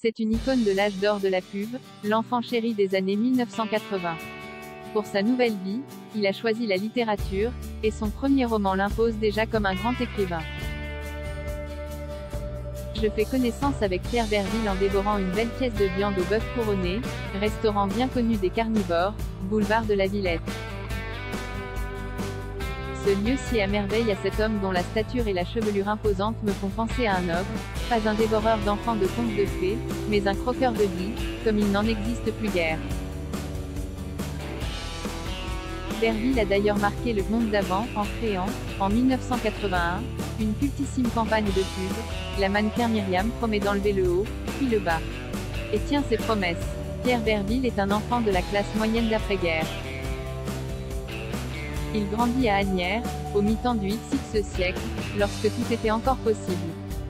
C'est une icône de l'âge d'or de la pub, l'enfant chéri des années 1980. Pour sa nouvelle vie, il a choisi la littérature, et son premier roman l'impose déjà comme un grand écrivain. Je fais connaissance avec Pierre Berville en dévorant une belle pièce de viande au bœuf couronné, restaurant bien connu des carnivores, boulevard de la Villette. Ce lieu s'y à merveille à cet homme dont la stature et la chevelure imposante me font penser à un ogre, pas un dévoreur d'enfants de contes de fées, mais un croqueur de vie, comme il n'en existe plus guère. Berville a d'ailleurs marqué le monde d'avant, en créant, en 1981, une cultissime campagne de pub, la mannequin Myriam promet d'enlever le haut, puis le bas. Et tient ses promesses. Pierre Berville est un enfant de la classe moyenne d'après-guerre. Il grandit à Asnières, au mi-temps du XX siècle, lorsque tout était encore possible.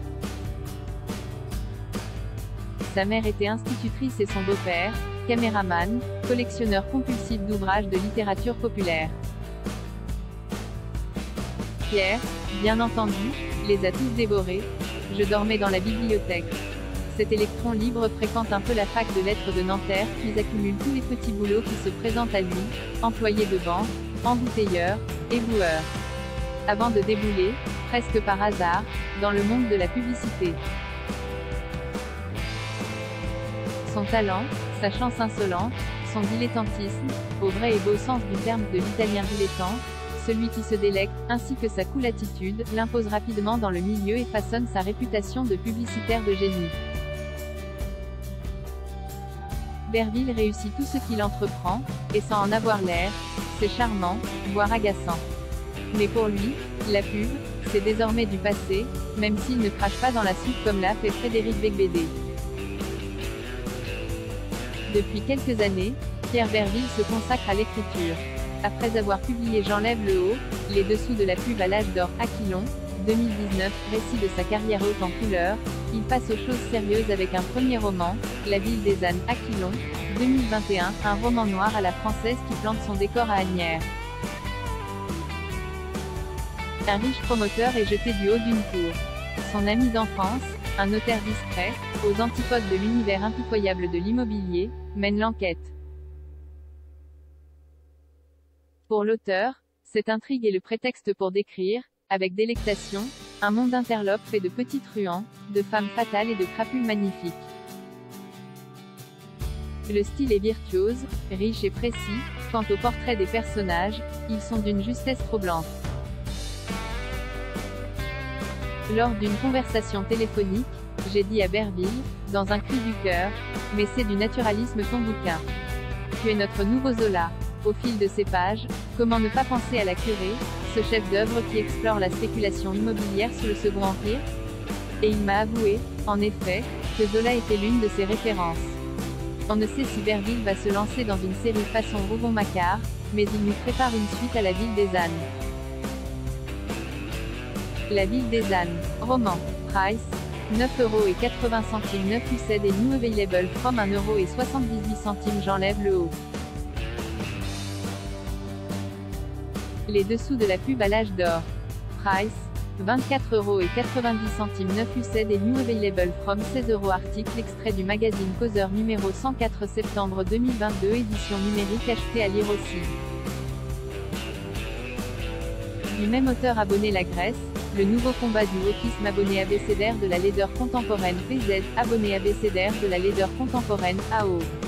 Sa mère était institutrice et son beau-père, caméraman, collectionneur compulsif d'ouvrages de littérature populaire. Pierre, bien entendu, les a tous dévorés. Je dormais dans la bibliothèque. Cet électron libre fréquente un peu la fac de lettres de Nanterre, puis accumule tous les petits boulots qui se présentent à lui, employé de banque, embouteilleur, éboueur. Avant de débouler, presque par hasard, dans le monde de la publicité. Son talent, sa chance insolente, son dilettantisme, au vrai et beau sens du terme de l'italien dilettante, celui qui se délecte, ainsi que sa cool attitude, l'impose rapidement dans le milieu et façonne sa réputation de publicitaire de génie. Berville réussit tout ce qu'il entreprend, et sans en avoir l'air, c'est charmant, voire agaçant. Mais pour lui, la pub, c'est désormais du passé, même s'il ne crache pas dans la soupe comme l'a fait Frédéric Becbédé. Depuis quelques années, Pierre Berville se consacre à l'écriture. Après avoir publié J'enlève le haut, les dessous de la pub à l'âge d'or, Aquilon, 2019, récit de sa carrière haute en couleurs, il passe aux choses sérieuses avec un premier roman, La ville des ânes, Aquilon, 2021, un roman noir à la française qui plante son décor à Asnières. Un riche promoteur est jeté du haut d'une tour. Son ami d'enfance, un notaire discret, aux antipodes de l'univers impitoyable de l'immobilier, mène l'enquête. Pour l'auteur, cette intrigue est le prétexte pour décrire, avec délectation, un monde interlope fait de petits truands, de femmes fatales et de crapules magnifiques. Le style est virtuose, riche et précis. Quant au portrait des personnages, ils sont d'une justesse troublante. Lors d'une conversation téléphonique, j'ai dit à Berville, dans un cri du cœur, « Mais c'est du naturalisme ton bouquin. Tu es notre nouveau Zola. » Au fil de ces pages, comment ne pas penser à La Curée, ce chef-d'œuvre qui explore la spéculation immobilière sous le Second Empire? Et il m'a avoué, en effet, que Zola était l'une de ses références. On ne sait si Berville va se lancer dans une série façon Rougon-Macquart, mais il nous prépare une suite à La ville des ânes. La ville des ânes. Roman. Price. 9,80 €. 9 UCD et new available from 1,78 €. J'enlève le haut. Les dessous de la pub à l'âge d'or. Price. 24,90 €. 9 UCD et new available from 16 €. Article extrait du magazine Causeur numéro 104 septembre 2022 édition numérique achetée à lire aussi. Du même auteur abonné La Grèce, le nouveau combat du wokisme abonné abécédaire de la laideur contemporaine PZ, abonné abécédaire de la laideur contemporaine AO.